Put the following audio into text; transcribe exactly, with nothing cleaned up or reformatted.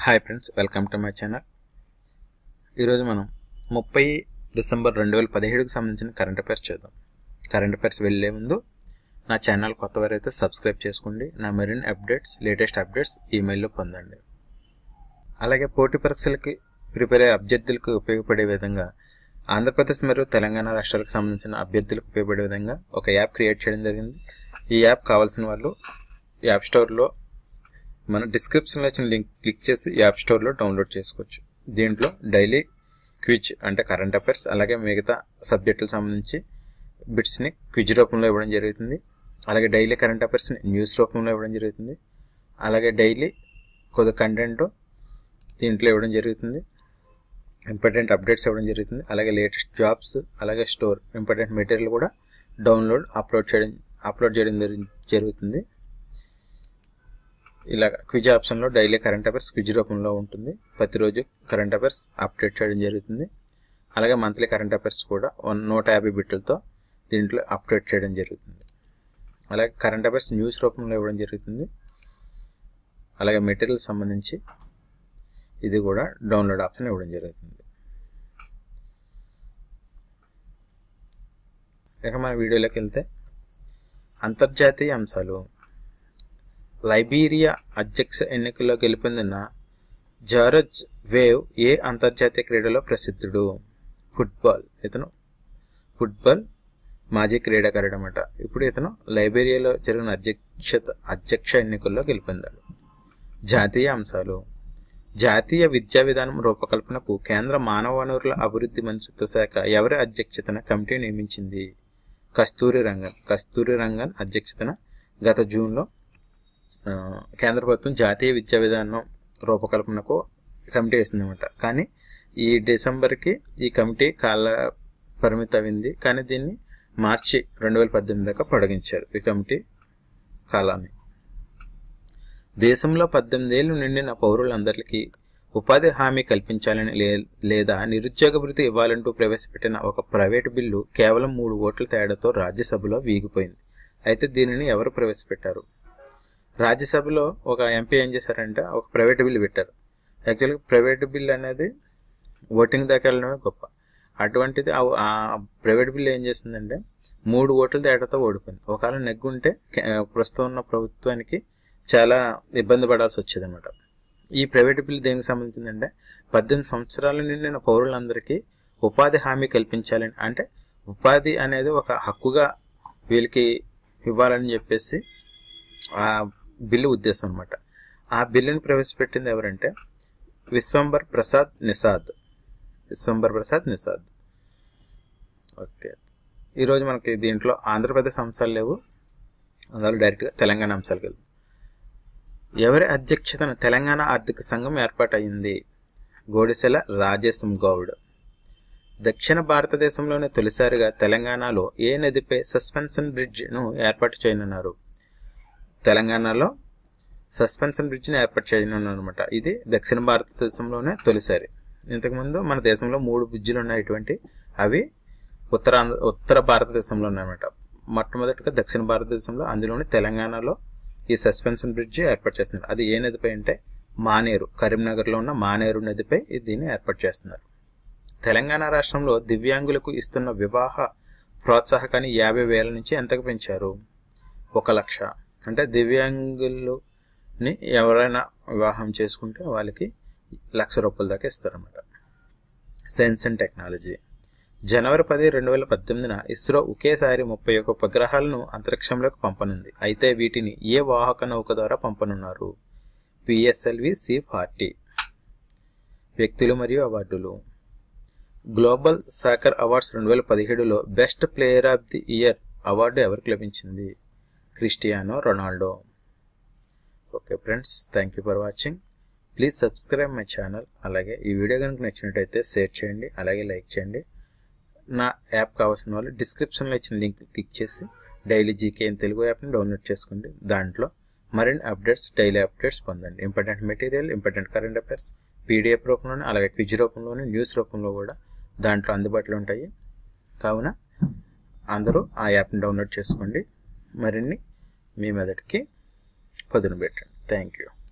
Hi friends, welcome to my channel. ఈరోజు మనం ముప్పై డిసెంబర్ రెండు వేల పదిహేడుకి సంబంధించిన కరెంట్ అఫైర్స్ చూద్దాం. కరెంట్ అఫైర్స్ వెళ్ళే ముందు నా ఛానల్ కొత్తవారు అయితే సబ్స్క్రైబ్ చేసుకోండి. నా మరిన్ని అప్డేట్స్, లేటెస్ట్ అప్డేట్స్ ఈమెయిల్లో పొందండి. అలాగే పోటీ పరీక్షలకి ప్రిపేర్ అయ్యే అభ్యర్థులకు ఉపయోగపడే విధంగా ఆంధ్రప్రదేశ్ మరియు తెలంగాణ రాష్ట్రాలకు సంబంధించిన అభ్యర్థులకు ఉపయోగపడే విధంగా ఒక యాప్ క్రియేట్ చేయడం జరిగింది. ఈ యాప్ కావాల్సిన వాళ్ళు యాప్ స్టోర్లో మన డిస్క్రిప్షన్లో ఇచ్చిన లింక్ క్లిక్ చేసి యాప్ స్టోర్లో డౌన్లోడ్ చేసుకోవచ్చు. దీంట్లో డైలీ క్విజ్ అంటే కరెంట్ అఫైర్స్, అలాగే మిగతా సబ్జెక్టులకు సంబంధించి బిట్స్ని క్విజ్ రూపంలో ఇవ్వడం జరుగుతుంది. అలాగే డైలీ కరెంట్ అఫైర్స్ని న్యూస్ రూపంలో ఇవ్వడం జరుగుతుంది. అలాగే డైలీ కొద్ది కంటెంట్ దీంట్లో ఇవ్వడం జరుగుతుంది. ఇంపార్టెంట్ అప్డేట్స్ ఇవ్వడం జరుగుతుంది. అలాగే లేటెస్ట్ జాబ్స్, అలాగే స్టోర్ ఇంపార్టెంట్ మెటీరియల్ కూడా డౌన్లోడ్ అప్లోడ్ చేయడం అప్లోడ్ చేయడం జరుగుతుంది. ఇలా క్విజ్ ఆప్షన్లో డైలీ కరెంట్ అఫైర్స్ క్విజ్ రూపంలో ఉంటుంది. ప్రతిరోజు కరెంట్ అఫైర్స్ అప్డేట్ చేయడం జరుగుతుంది. అలాగే మంత్లీ కరెంట్ అఫైర్స్ కూడా వన్ నూట యాభై బిట్లతో దీంట్లో అప్డేట్ చేయడం జరుగుతుంది. అలాగే కరెంట్ అఫైర్స్ న్యూస్ రూపంలో ఇవ్వడం జరుగుతుంది. అలాగే మెటీరియల్ సంబంధించి ఇది కూడా డౌన్లోడ్ ఆప్షన్ ఇవ్వడం జరుగుతుంది. ఇక మన వీడియోలోకి వెళ్తే అంతర్జాతీయ అంశాలు. లైబీరియా అధ్యక్ష ఎన్నికల్లో గెలుపొందిన జార్జ్ వేవ్ ఏ అంతర్జాతీయ క్రీడలో ప్రసిద్ధుడు? ఫుట్బాల్. ఇతను ఫుట్బాల్ మాజీ క్రీడాకారుడు అన్నమాట. ఇప్పుడు ఇతను లైబీరియాలో జరిగిన అధ్యక్షత అధ్యక్ష ఎన్నికల్లో గెలుపొందాడు. జాతీయ అంశాలు. జాతీయ విద్యా విధానం రూపకల్పనకు కేంద్ర మానవ వనరుల అభివృద్ధి మంత్రిత్వ శాఖ ఎవరి అధ్యక్షతన కమిటీ నియమించింది? కస్తూరి రంగన్. కస్తూరి రంగన్ అధ్యక్షతన గత జూన్లో కేంద్ర ప్రభుత్వం జాతీయ విద్యా విధానం రూపకల్పనకు కమిటీ వేసిందన్నమాట. కానీ ఈ డిసెంబర్కి ఈ కమిటీ కాల పరిమితి అయింది. కానీ దీన్ని మార్చి రెండు వేల పద్దెనిమిది దాకా పొడిగించారు ఈ కమిటీ కాలాన్ని. దేశంలో పద్దెనిమిది ఏళ్ళు నిండిన పౌరులందరికీ ఉపాధి హామీ కల్పించాలని లే లేదా నిరుద్యోగ భృతి ఇవ్వాలంటూ ప్రవేశపెట్టిన ఒక ప్రైవేటు బిల్లు కేవలం మూడు ఓట్ల తేడాతో రాజ్యసభలో వీగిపోయింది. అయితే దీనిని ఎవరు ప్రవేశపెట్టారు? రాజ్యసభలో ఒక ఎంపీ ఏం చేశారంటే ఒక ప్రైవేట్ బిల్ పెట్టారు. యాక్చువల్గా ప్రైవేట్ బిల్ అనేది ఓటింగ్ దాకా వెళ్ళడమే గొప్ప. అటువంటిది ఆ ప్రైవేట్ బిల్ ఏం చేసిందంటే మూడు ఓట్ల తేడాతో ఓడిపోయింది. ఒకవేళ నెగ్గుంటే ప్రస్తుతం ఉన్న ప్రభుత్వానికి చాలా ఇబ్బంది పడాల్సి వచ్చేది అనమాట. ఈ ప్రైవేట్ బిల్ దేనికి సంబంధించిందంటే పద్దెనిమిది సంవత్సరాల నిండిన పౌరులందరికీ ఉపాధి హామీ కల్పించాలని, అంటే ఉపాధి అనేది ఒక హక్కుగా వీళ్ళకి ఇవ్వాలని చెప్పేసి ఆ బిల్లు ఉద్దేశం అనమాట. ఆ బిల్లుని ప్రవేశపెట్టింది ఎవరంటే విశ్వంబర్ ప్రసాద్ నిషాద్. విశ్వంబర్ ప్రసాద్ నిషాద్. ఓకే, ఈరోజు మనకి దీంట్లో ఆంధ్రప్రదేశ్ అంశాలు లేవు, అందువల్ల డైరెక్ట్గా తెలంగాణ అంశాలకు వెళ్దాం. ఎవరి అధ్యక్షతన తెలంగాణ ఆర్థిక సంఘం ఏర్పాటైంది? గోడిసెల రాజేశం గౌడ్. దక్షిణ భారతదేశంలోనే తొలిసారిగా తెలంగాణలో ఏ నదిపై సస్పెన్షన్ బ్రిడ్జ్ను ఏర్పాటు చేయనున్నారు? తెలంగాణలో సస్పెన్షన్ బ్రిడ్జ్ని ఏర్పాటు చేయనున్నారు అనమాట. ఇది దక్షిణ భారతదేశంలోనే తొలిసారి. ఇంతకుముందు మన దేశంలో మూడు బ్రిడ్జిలు ఉన్నాయి. ఇటువంటి అవి ఉత్తరాంధ్ర ఉత్తర భారతదేశంలో ఉన్నాయన్నమాట. మొట్టమొదటిగా దక్షిణ భారతదేశంలో, అందులోని తెలంగాణలో ఈ సస్పెన్షన్ బ్రిడ్జ్ ఏర్పాటు చేస్తున్నారు. అది ఏ నదిపై అంటే మానేరు, కరీంనగర్లో ఉన్న మానేరు నదిపై దీన్ని ఏర్పాటు చేస్తున్నారు. తెలంగాణ రాష్ట్రంలో దివ్యాంగులకు ఇస్తున్న వివాహ ప్రోత్సాహకాన్ని యాభై వేల నుంచి ఎంతకు పెంచారు? ఒక లక్ష. అంటే దివ్యాంగులని ఎవరైనా వివాహం చేసుకుంటే వాళ్ళకి లక్ష రూపాయల దాకా ఇస్తారన్నమాట. Science and technology. జనవరి పది రెండు వేల పద్దెనిమిదిన ఇస్రో ఒకేసారి ముప్పై ఒక్క ఉపగ్రహాలను అంతరిక్షంలోకి పంపనుంది. అయితే వీటిని ఏ వాహక నౌక ద్వారా పంపనున్నారు? PSLV C forty. వ్యక్తులు మరియు అవార్డులు. గ్లోబల్ సాకర్ అవార్డ్స్ రెండు వేల పదిహేడులో best player of the year award ఎవరికి లభించింది? Cristiano Ronaldo. Okay friends, thank you for watching. Please subscribe my channel. అలాగే ఈ వీడియో కనుక నచ్చినట్టయితే షేర్ చేయండి, అలాగే లైక్ చేయండి. నా యాప్ కావాల్సిన వాళ్ళు డిస్క్రిప్షన్లో ఇచ్చిన లింక్ క్లిక్ చేసి డైలీ జీకే ఇన్ తెలుగు యాప్ని డౌన్లోడ్ చేసుకోండి. దాంట్లో మరిన్ని అప్డేట్స్, డైలీ అప్డేట్స్ పొందండి. Important material, important current affairs PDF రూపంలోనే, అలాగే క్విజ్ రూపంలోనే, న్యూస్ రూపంలో కూడా దాంట్లో అందుబాటులో ఉంటాయి. కావున అందరూ ఆ యాప్ని డౌన్లోడ్ చేసుకోండి. మరిన్ని మీ మెదడుకి పదును పెట్టండి. Thank you.